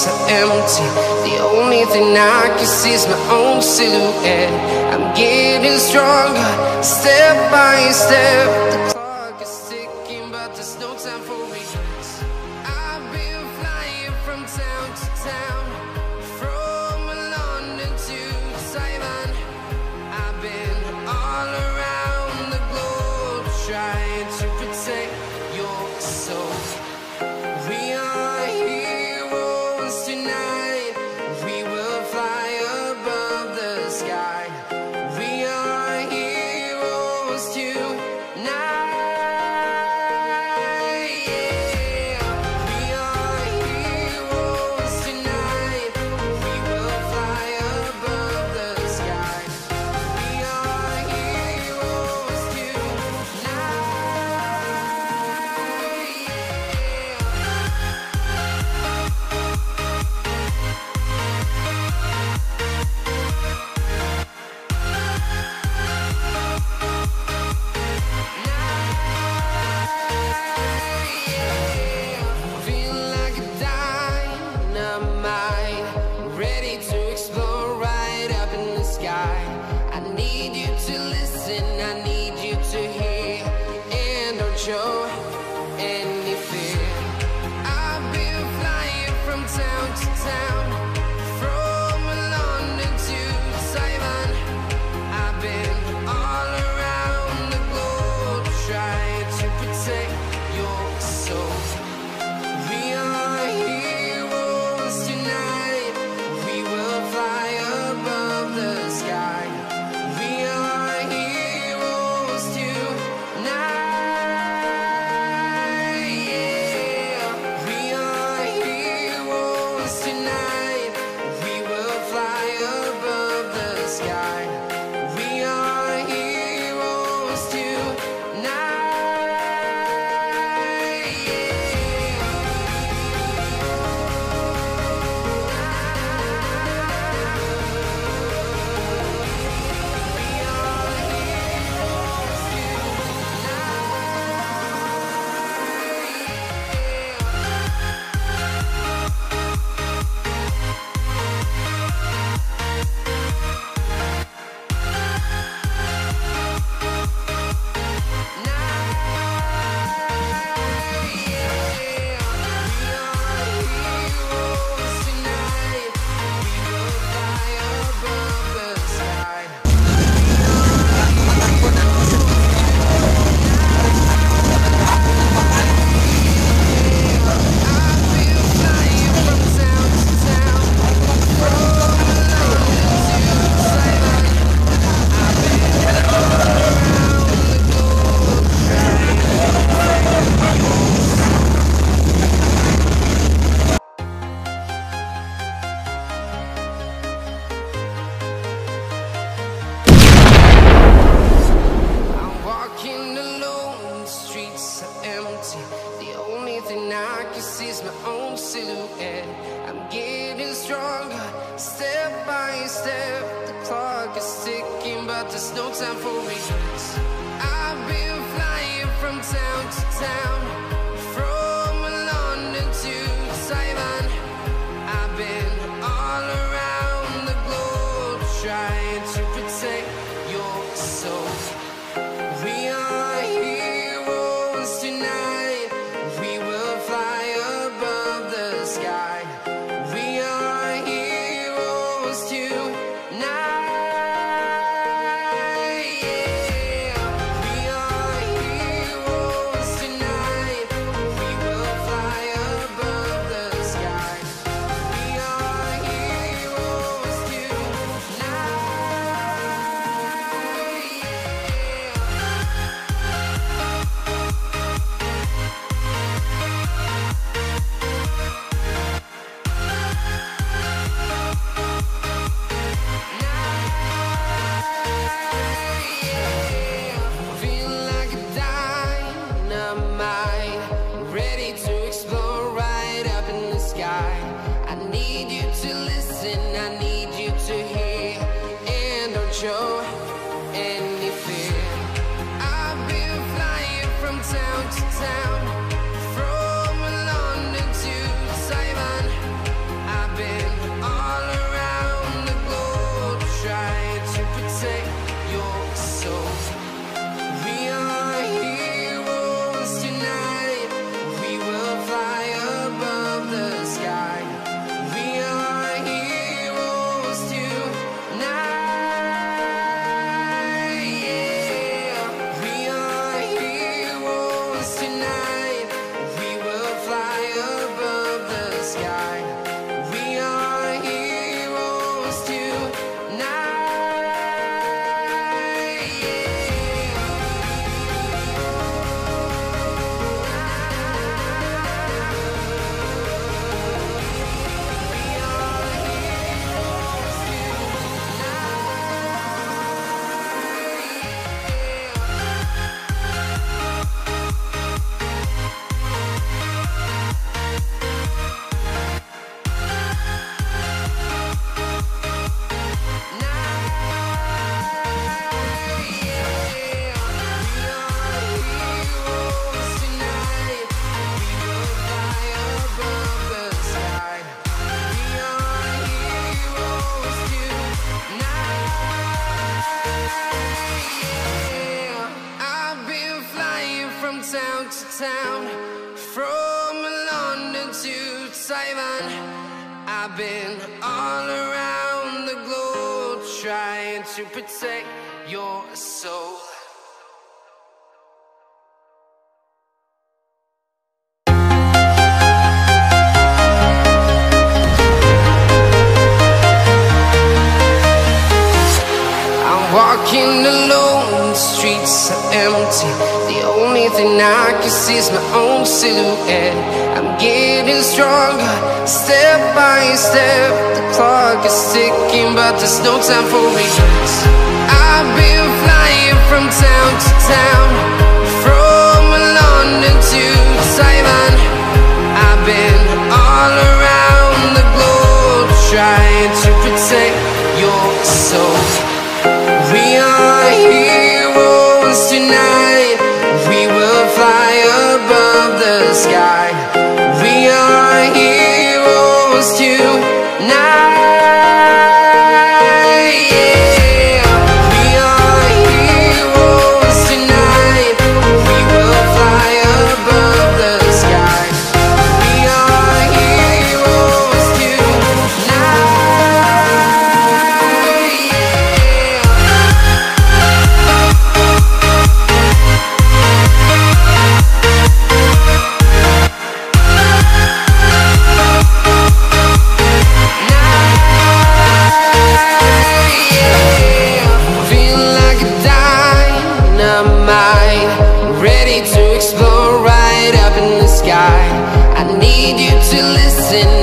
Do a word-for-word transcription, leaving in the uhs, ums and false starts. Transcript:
are empty. The only thing I can see is my own silhouette. I'm getting stronger, step by step. The clock is ticking, but there's no time for regrets. I've been flying from town to town, from London to Taiwan. I've been all around the globe, trying to protect your soul. We are heroes tonight. We will fly above the sky. We are heroes tonight. Yeah. We are heroes tonight. We will fly above the sky. We are heroes tonight. Feel like a dynamite, ready to explode right up in the sky. I need you to listen, I need you to hear, and don't show any fear. I've been flying from town to town, from London to Taiwan. I've been all around the globe, trying to protect your soul. We are heroes tonight. We will fly above the sky. We are heroes tonight. Yeah. We are heroes tonight. We will fly above the sky. We are heroes tonight. Yeah. I'm walking alone, the streets are empty. The only thing I can see is my own silhouette. I'm getting stronger, step by step. The clock is ticking, but there's no time for regrets. I've been flying from town to town, from London to Taiwan. I've been all around the globe, trying to protect your soul. We are heroes tonight. We will fly above the sky. We are heroes tonight. Yeah. We are heroes tonight. We will fly above the sky. We are heroes tonight. Feel like a dynamite, ready to explode right up in the sky. I need you to listen, I need you to hear, and don't show any fear. I've been flying from town to town, from London to Taiwan. I've town to town, from London to Taiwan. I've been all around the globe trying to protect your soul. Walking alone, the streets are empty. The only thing I can see is my own silhouette. I'm getting stronger, step by step. The clock is ticking, but there's no time for regrets. I've been flying from town to town, from London to Taiwan. I've been all around the globe trying to protect your soul. We are heroes tonight. We will fly above the sky. We are heroes tonight. Yeah. We are heroes tonight. We will fly above the sky. We are heroes tonight. Ready to explore right up in the sky. I need you to listen